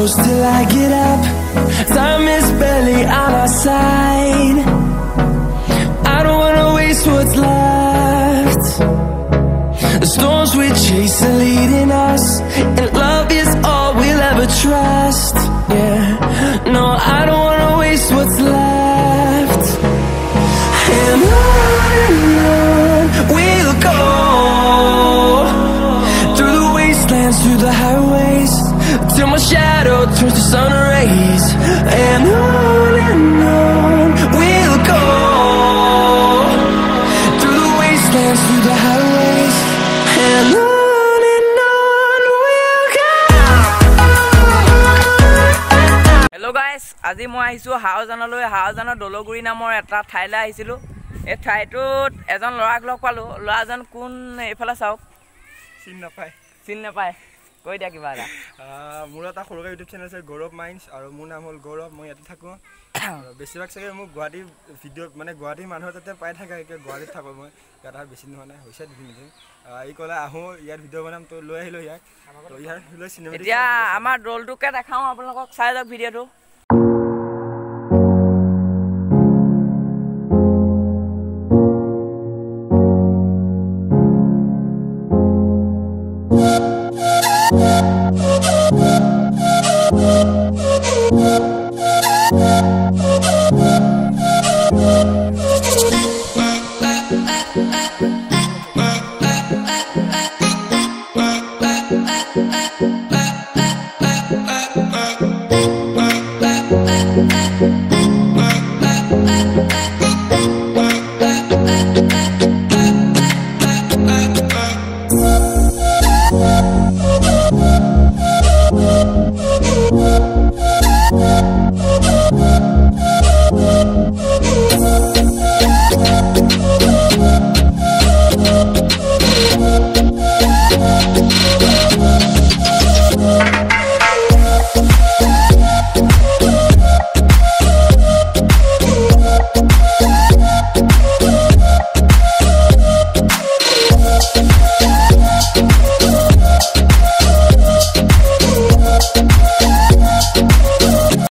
close till I get up. Time is barely on our side. I don't wanna waste what's left. The storms we chase are leading us, and love is all we'll ever trust. Yeah, no, I don't wanna waste what's left. And on we'll go, through the wastelands, through the highways, till my shadow turns to sun rays. And on we'll go, through the wastelands, through the highways, and on we'll go. Hello guys, আজি মই আহিছো হাওজানলৈ। হাওজানৰ দলগুৰি নামৰ এটা ঠাইলৈ আহিছিলো। এই ঠাইটোত এজন লৰাক লগ পালো। লৰাজন কোন এফালে চাওক, চিন নাপায় কৈ দিয়া কিবা এটা। মোৰ এটা সৰুকৈ ইউটিউব চেনেল আছে গৌৰৱ মাইন্স, আৰু মোৰ নাম হ'ল গৌৰৱ। মই ইয়াতে থাকোঁ। বেছিভাগ চাগে মোক গুৱাহাটী ভিডিঅ' মানে গুৱাহাটীৰ মানুহৰ তাতে পাই থাকে। গুৱাহাটীত থাকোঁ মই, ইয়াত আৰু বেছি নোহোৱা নাই, হৈছে দুদিন। ই ক'লে আহোঁ ইয়াত ভিডিঅ' বনাম, তো লৈ আহিলোঁ ইয়াক। ইয়াৰ লৈ চিনেমেটিক। এতিয়া আমাৰ দলটোকে দেখাওঁ আপোনালোকক, চাই যাওক ভিডিঅ'টো।